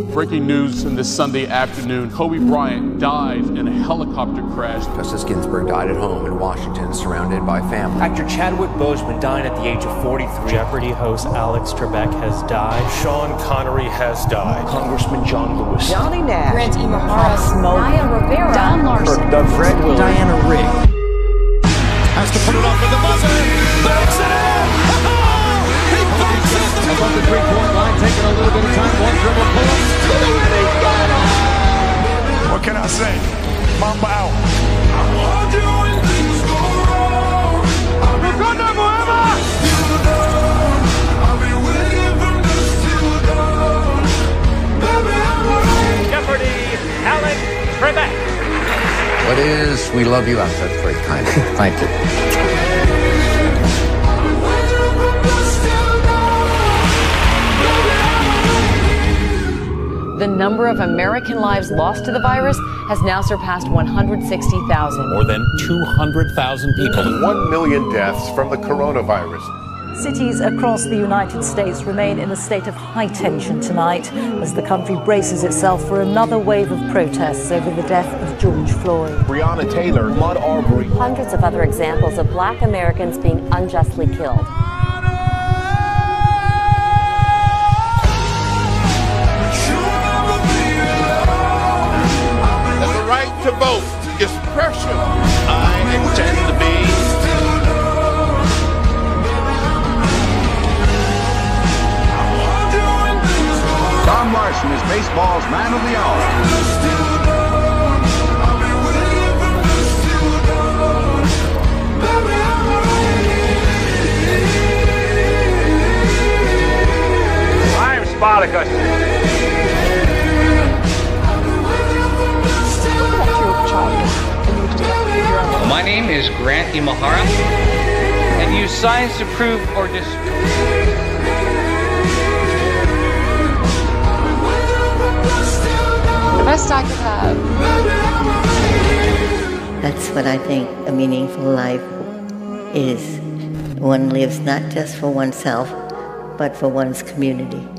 Breaking news in this Sunday afternoon. Kobe Bryant died in a helicopter crash. Justice Ginsburg died at home in Washington, surrounded by family. Actor Chadwick Boseman died at the age of 43. Jeopardy host Alex Trebek has died. Sean Connery has died. Congressman John Lewis. Johnny Nash. Grant Imahara. Naya Rivera. Don Larson. Doug Fred Willard. Diana Rigg. Has to put it off with the buzzer. Banks it in. He banks it. Above the three-point line, taking a little bit of time. One dribble pull-up. What can I say? Mamba out. Wakanda forever. Jeopardy, Alex Trebek. What is We Love You? That's very kind. Thank you. The number of American lives lost to the virus has now surpassed 160,000. More than 200,000 people. 1 million deaths from the coronavirus. Cities across the United States remain in a state of high tension tonight as the country braces itself for another wave of protests over the death of George Floyd. Breonna Taylor, Ahmaud Arbery. Hundreds of other examples of Black Americans being unjustly killed. The right to vote is precious. I intend to be. Tom Larson is baseball's man of the hour. I'm Spartacus. My name is Grant Imahara, and use science to prove or disprove. The best I could have. That's what I think a meaningful life is. One lives not just for oneself, but for one's community.